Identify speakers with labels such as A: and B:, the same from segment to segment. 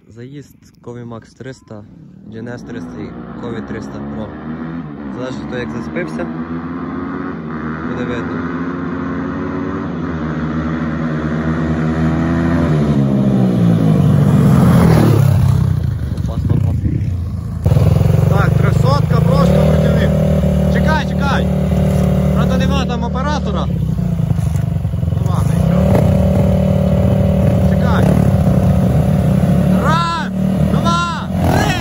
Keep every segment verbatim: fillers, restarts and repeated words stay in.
A: Заїзд Кові Макс триста, джі ен ес триста і Кові триста Pro. Залежить від того, як зацепився, буде видно. Опасно, опасно. Так, трьохсотка просто противник. Чекай, чекай! Правда, нема там оператора. Ну ладно, що. Чекай. Раз, два, три!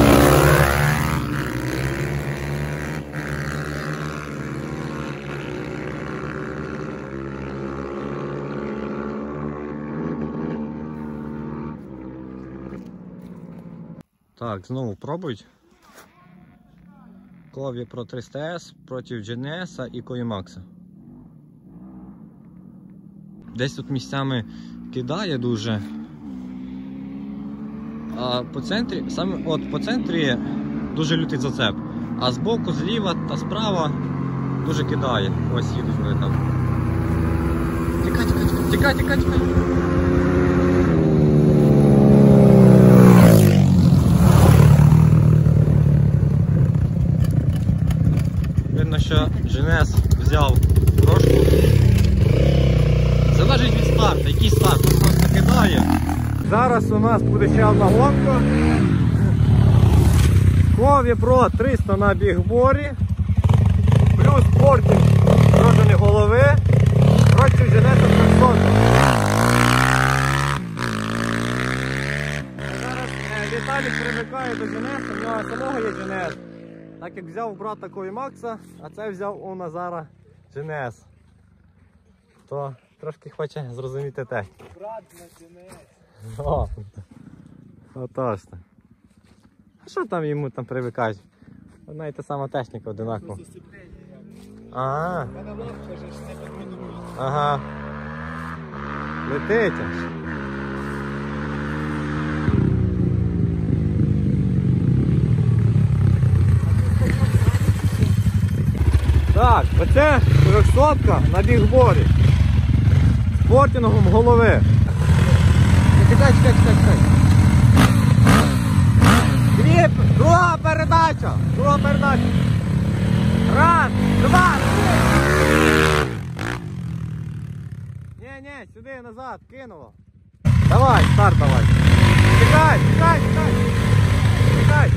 A: Так, знову пробують. Кові Про триста ес проти джі ен ес і Кові Макса. Десь тут місцями кидає дуже. А по центрі, саме от по центрі дуже лютий зацеп. А збоку, зліва та справа дуже кидає. Ось їдуть вони там. Тікай, тікай, тікай, тікай, тікай, тікай. Видно, що джі ен ес взяв трошку. Залежить від старту, який старт просто кидає. Зараз у нас буде ще одна гонка. Кові Про триста на бігборі. Плюс портінг продані голови. Проти джі ен ес триста. Зараз Віталік привикає до джі ен ес, у нього самого є джі ен ес. Так як взяв у брата Кові Макса, а це взяв у Назара джі ен ес. То трошки хоче зрозуміти техніку.
B: Брат на джі ен ес.
A: О, отож. А що там йому там привикають? Одна і та сама техніка одинакова. Ага. Ага. Летить аж. Так, оце трьохсотка на бігборі. З портінгом голови. Чекай, чекай, чекай, чекай. Дві, друга передача, друга передача. Раз, два, три. Ні, ні, сюди, назад, кинуло. Давай, старт давай. Чекай, чекай, чекай. Чекай.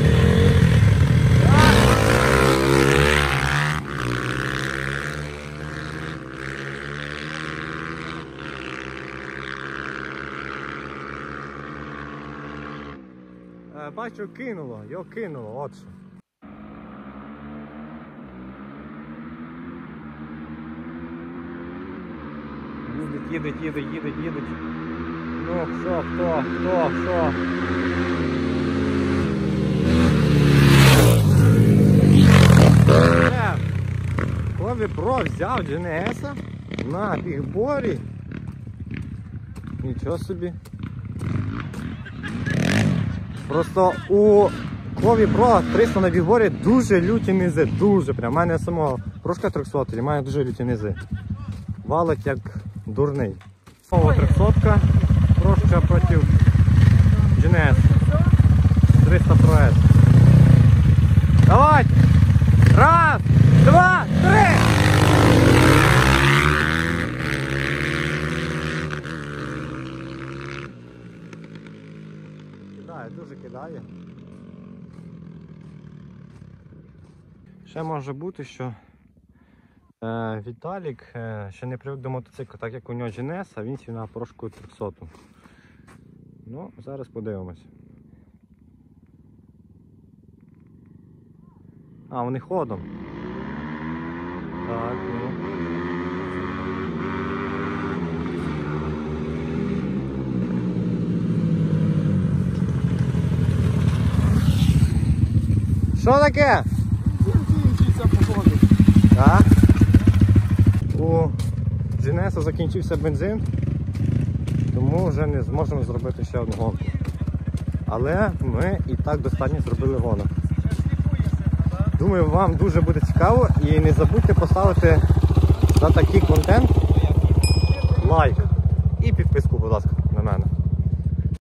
A: Бачу, кинуло, його кинуло, от що. Їдуть, їдуть, їдуть, їдуть, їдуть. Ну, що, хто, хто, що? Кові Про взяв джі ен ес на бігборі. Нічого собі. Просто у Кові Про триста на бігборі дуже люті низи, дуже прям. У мене самого прошка трьохсотка, має дуже люті низи. Валить як дурний. Знову трьохсотка, прошка проти джі ен ес триста Про ес. Давайте! Раз, два, три! Кидає, дуже кидає. Ще може бути, що е, Віталік е, ще не привик до мотоцикла, так як у нього джі ен ес, а він сів на порошку трьохсоту. Ну, зараз подивимось. А, вони ходом. Так, ну. Що таке? Так. У джі ен ес закінчився бензин, тому вже не зможемо зробити ще одну гонку. Але ми і так достатньо зробили гонок. Думаю, вам дуже буде цікаво і не забудьте поставити за такий контент лайк і підписку, будь ласка, на мене.